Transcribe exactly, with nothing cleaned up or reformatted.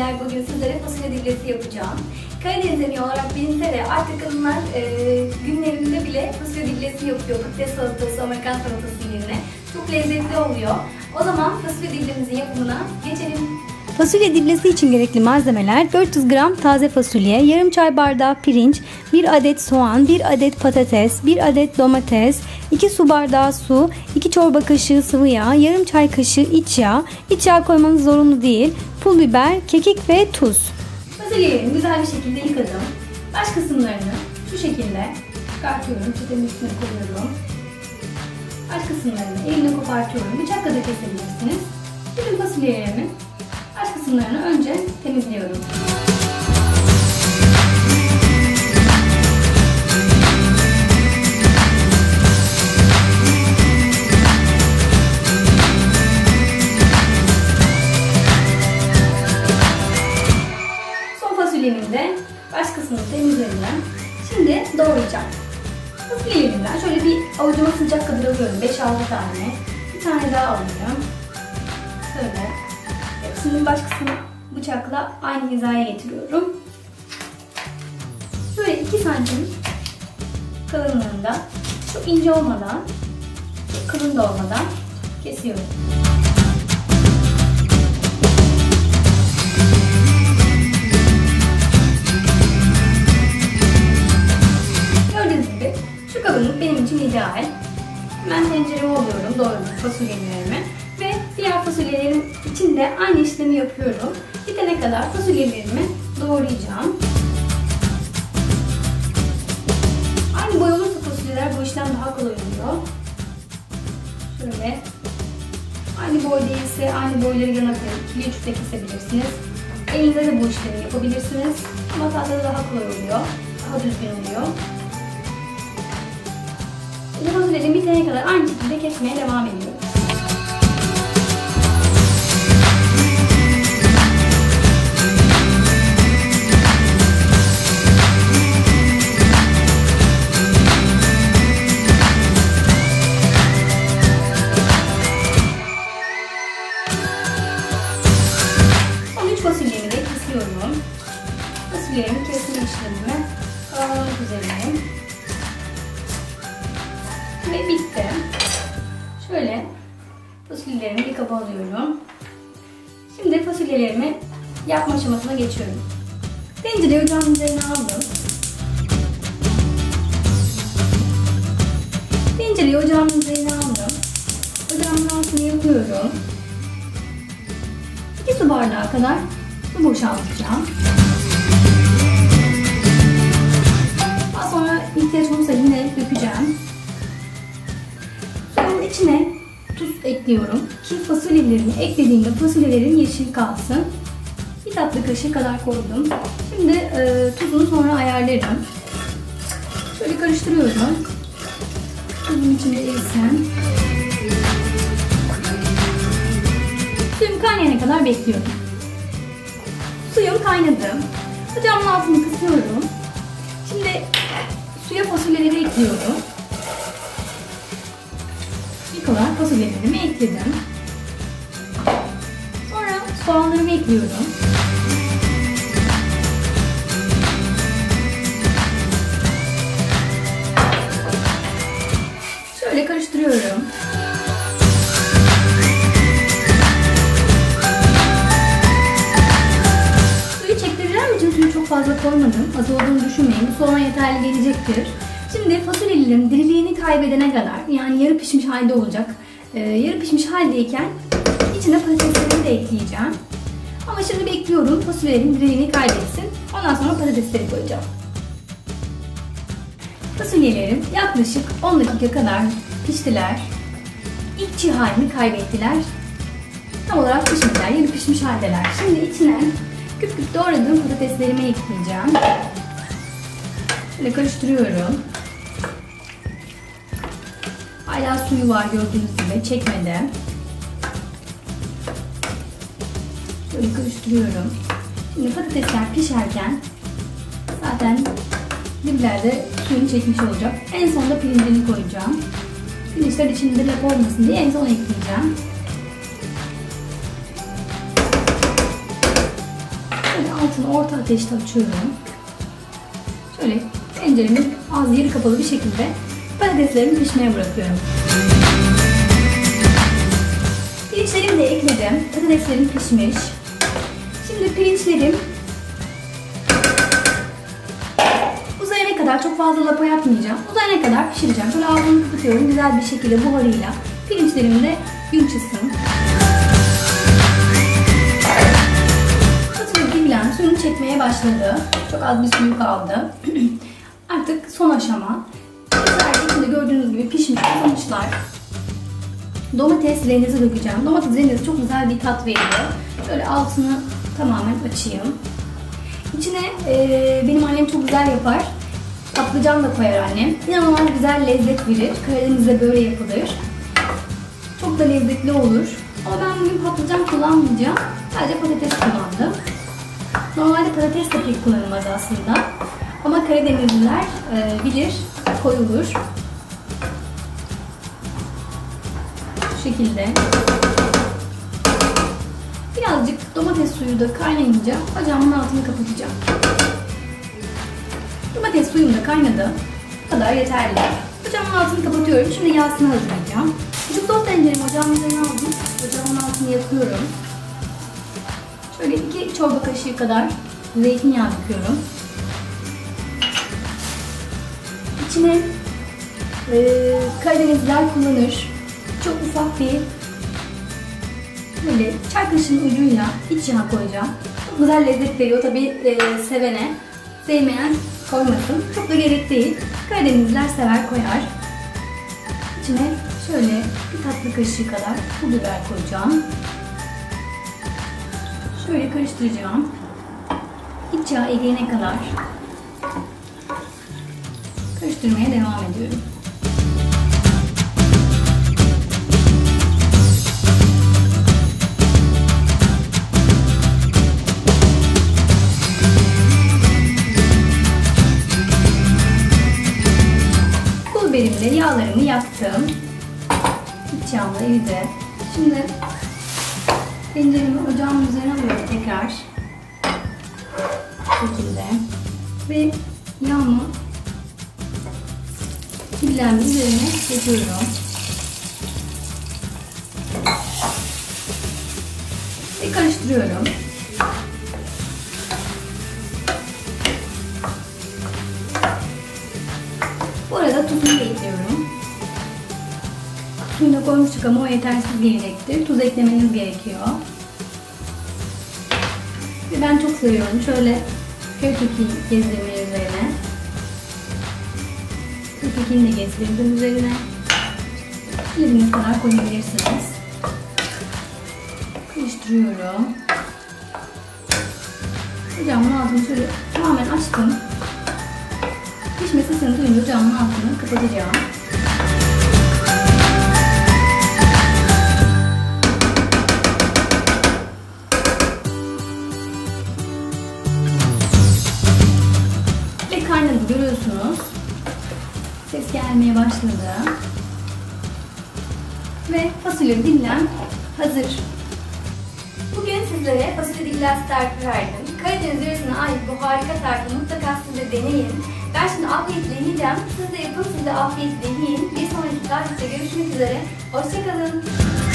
sevgiler. Bugün sizlere fasulye dillesi yapacağım. Karadeniz yemeği olarak bilinse de artık kadınlar e, günlerinde bile fasulye dillesi yapıyor. Patates salatası, Amerikan salatası yerine. Çok lezzetli oluyor. O zaman fasulye dillemizin yapımına geçelim. Fasulye dillesi için gerekli malzemeler: dört yüz gram taze fasulye, yarım çay bardağı pirinç, bir adet soğan, bir adet patates, bir adet domates, iki su bardağı su, iki çorba kaşığı sıvı yağ, yarım çay kaşığı iç yağ. İç yağ koymanız zorunlu değil. Pul biber, kekik ve tuz. Fasulyelerimi güzel bir şekilde yıkadım. Baş kısımlarını şu şekilde çıkartıyorum. Çetemin üstüne koyuyorum. Baş kısımlarını elimle kopartıyorum. Bıçakla da kesebilirsiniz. Bütün fasulyelerimi baş kısımlarını önce temizliyorum. Son fasulyemin de baş kısmını temizledim. Şimdi doğrayacağım. Fasulyelerimden şöyle bir avucuma sıcak kadar alıyorum. beş altı tane. Bir tane daha alıyorum. Şöyle. Hepsinin baş kısmını bıçakla aynı hizaya getiriyorum. Şöyle iki santim kalınlığında, çok ince olmadan, çok kalın da olmadan kesiyorum. Gördüğünüz gibi şu kalınlık benim için ideal. Hemen tencereme alıyorum doğradım fasulyelerimi ve diğer fasulyelerin içinde aynı işlemi yapıyorum. Bitene kadar fasulyelerimi doğrayacağım. Aynı boy olursa fasulyeler bu işlem daha kolay oluyor. Şöyle aynı boy değilse aynı boyları yana koyup ikili üçte kesebilirsiniz. Elinizde de bu işlemi yapabilirsiniz ama tahtada daha kolay oluyor. Daha düzgün oluyor. Fasulyelerimi bitene kadar aynı şekilde kesmeye devam ediyorum. Fasulyemi de kesiyorum. Fasulyelerimi kesme işlemimi tamamlamak üzereyim. Ve bitti. Şöyle fasulyelerimi bir kaba alıyorum. Şimdi fasulyelerimi yapma aşamasına geçiyorum. Tencereyi ocağın üzerine aldım. Tencereyi ocağın üzerine aldım. Ocağımın altını yakıyorum. iki su bardağı kadar su boşaltacağım. Daha sonra ihtiyaç olursa yine dökeceğim. Suyun içine tuz ekliyorum ki fasulyelerimi eklediğimde fasulyelerin yeşil kalsın. Bir tatlı kaşığı kadar koydum. Şimdi e, tuzunu sonra ayarlarım. Şöyle karıştırıyorum. Tuzun içinde erisin. Suyum kaynayana kadar bekliyorum. Suyum kaynadı. Ocağımın altını kısıyorum. Şimdi suya fasulyeleri ekliyorum. İlk olarak fasulyelerimi ekledim. Sonra soğanlarımı ekliyorum. Şöyle karıştırıyorum. Suyu çok fazla koymadım. Az olduğunu düşünmeyin. Bu sonra yeterli gelecektir. Şimdi fasulyelerin diriliğini kaybedene kadar, yani yarı pişmiş halde olacak. Ee, yarı pişmiş haldeyken içine patatesleri de ekleyeceğim. Ama şimdi bekliyorum fasulyelerin diriliğini kaybetsin. Ondan sonra patatesleri koyacağım. Fasulyelerim yaklaşık on dakika kadar piştiler. İlk çiğ halini kaybettiler. Tam olarak pişmediler, yarı pişmiş haldeler. Şimdi içine küp küp doğradığım patateslerimi ekleyeceğim. Şöyle karıştırıyorum. Hala suyu var gördüğünüz gibi, çekmedi. Şöyle karıştırıyorum. Şimdi patatesler pişerken zaten diblerde suyunu çekmiş olacak. En sonunda pirincini koyacağım. Pirinçler içinde lap olmasın diye en son ekleyeceğim. altını orta ateşte açıyorum. Şöyle tenceremin az yarı kapalı bir şekilde patateslerimi pişmeye bırakıyorum. Pirinçlerimi de ekledim. Patateslerim pişmiş. Şimdi pirinçlerim uzayana kadar, çok fazla lapa yapmayacağım. Uzayana kadar pişireceğim. Şöyle ağzını kapatıyorum. Güzel bir şekilde buharıyla pirinçlerim de yumuşasın. Fasulye dilimlen suyunu çekmeye başladı. Çok az bir suyu kaldı. Artık son aşama. İçinde gördüğünüz gibi pişmiş sonuçlar. Domates rendesi dökeceğim. Domates rendesi çok güzel bir tat veriyor. Şöyle altını tamamen açayım. İçine e, benim annem çok güzel yapar. Patlıcan da koyar annem. İnanılmaz güzel lezzet verir. Karadeniz'de böyle yapılır. Çok da lezzetli olur. Ama ben bugün patlıcan kullanmayacağım. Sadece patates kullandım. Normalde patates de pek kullanılmaz aslında. Ama Karadenizliler e, bilir, koyulur. Bu şekilde. Birazcık domates suyu da kaynayınca ocağımın altını kapatacağım. Domates suyum da kaynadı. Bu kadar yeterli. Ocağımın altını kapatıyorum. Şimdi yağsını hazırlayacağım. Küçük sos tenceremi ocağımın üzerine aldım. Ocağımın altını yakıyorum. Şöyle iki çorba kaşığı kadar zeytinyağı döküyorum. İçine e, Karadenizliler kullanır. Çok ufak bir böyle çay kaşığının ucuyla iç yağ koyacağım. Çok güzel lezzet veriyor. Tabii e, sevene, sevmeyen koymasın. Çok da gerek değil. Karadenizliler sever, koyar. İçine şöyle bir tatlı kaşığı kadar pul biber koyacağım. Şöyle karıştıracağım. İç yağ eriyene kadar karıştırmaya devam ediyorum. Pul biberimle yağlarımı yaktım. İç yağım da eridi. Şimdi tenceremi ocağımın üzerine alıyorum tekrar. Bu şekilde. Ve yağımı dilimlerin üzerine döküyorum. Ve karıştırıyorum. Bu arada tuzunu ekliyorum. Suyunu koymuştuk ama o yetersiz gelecektir. Tuz eklemeniz gerekiyor. Ve ben çok seviyorum. Şöyle köfteki gezdirmeyi üzerine. Köftekini de gezdirdim üzerine. Dilediğiniz kadar koyabilirsiniz. Karıştırıyorum. Ocağımın altını şöyle tamamen açtım. Pişme sesini duyunca ocağımın altını kapatacağım. Ve kaynadı, görüyorsunuz. Ses gelmeye başladı. Ve fasulye dilimlem hazır. Bugün sizlere fasulye dilimlem tarifi verdim. Karadeniz yöresine ait bu harika tarifi mutlaka siz de deneyin. Ben şimdi afiyetle yiyeceğim. Siz de yapın, siz de afiyetle yiyin. Bir sonraki tarifte görüşmek üzere. Hoşça kalın.